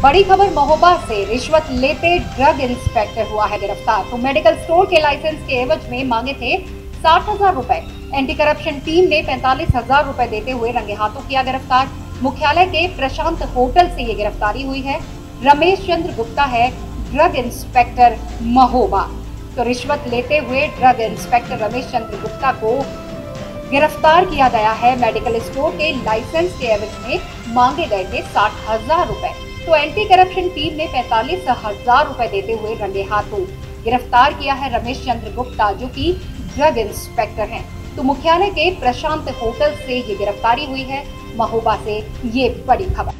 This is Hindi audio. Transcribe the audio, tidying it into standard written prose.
बड़ी खबर महोबा से रिश्वत लेते ड्रग इंस्पेक्टर हुआ है गिरफ्तार। तो मेडिकल स्टोर के लाइसेंस के एवज में मांगे थे 60,000 रुपए। एंटी करप्शन टीम ने 45,000 रुपए देते हुए रंगे हाथों किया गिरफ्तार। मुख्यालय के प्रशांत होटल से ये गिरफ्तारी हुई है। रमेश चंद्र गुप्ता है ड्रग इंस्पेक्टर महोबा। तो रिश्वत लेते हुए ड्रग इंस्पेक्टर रमेश चंद्र गुप्ता को गिरफ्तार किया गया है। मेडिकल स्टोर के लाइसेंस के एवज में मांगे गए थे 60,000 रुपए। तो एंटी करप्शन टीम ने 45,000 रुपए देते हुए रंगे हाथों गिरफ्तार किया है रमेश चंद्र गुप्ता, जो कि ड्रग इंस्पेक्टर हैं। तो मुख्यालय के प्रशांत होटल से ये गिरफ्तारी हुई है। महोबा से ये बड़ी खबर।